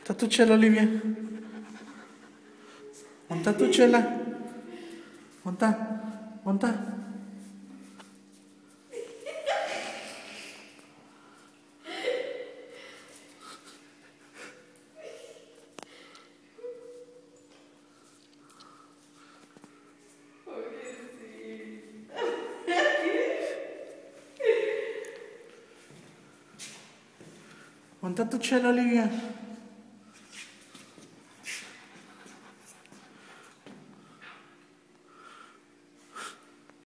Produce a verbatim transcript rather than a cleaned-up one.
¿Está tu chela, Olivia? ¿Dónde está tu chela? ¿Dónde está? ¿Dónde está? ¿Dónde está tu chela, Olivia?